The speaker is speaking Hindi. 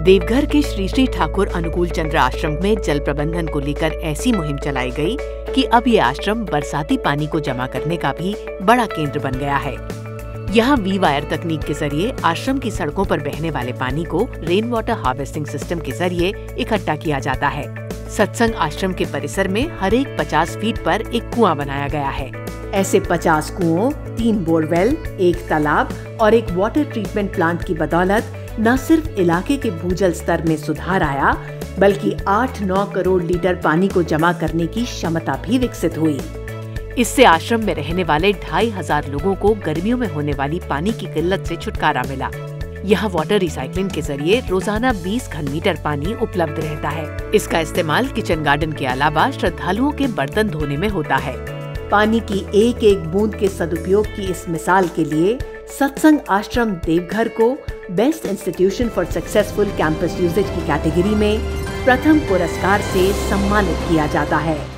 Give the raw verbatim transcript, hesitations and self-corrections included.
देवघर के श्री श्री ठाकुर अनुकूल चंद्र आश्रम में जल प्रबंधन को लेकर ऐसी मुहिम चलाई गई कि अब ये आश्रम बरसाती पानी को जमा करने का भी बड़ा केंद्र बन गया है। यहाँ वी वायर तकनीक के जरिए आश्रम की सड़कों पर बहने वाले पानी को रेन वाटर हार्वेस्टिंग सिस्टम के जरिए इकट्ठा किया जाता है। सत्संग आश्रम के परिसर में हर एक पचास फीट पर एक कुआं बनाया गया है। ऐसे पचास कुओं, तीन बोरवेल, एक तालाब और एक वाटर ट्रीटमेंट प्लांट की बदौलत न सिर्फ इलाके के भूजल स्तर में सुधार आया, बल्कि आठ नौ करोड़ लीटर पानी को जमा करने की क्षमता भी विकसित हुई। इससे आश्रम में रहने वाले ढाई हजार लोगों को गर्मियों में होने वाली पानी की किल्लत से छुटकारा मिला। यहाँ वाटर रिसाइकलिंग के जरिए रोजाना बीस घन मीटर पानी उपलब्ध रहता है। इसका इस्तेमाल किचन गार्डन के अलावा श्रद्धालुओं के बर्तन धोने में होता है। पानी की एक एक बूंद के सदुपयोग की इस मिसाल के लिए सत्संग आश्रम देवघर को best institution for successful campus usages की कैटेगरी में प्रथम पुरस्कार से सम्मानित किया जाता है।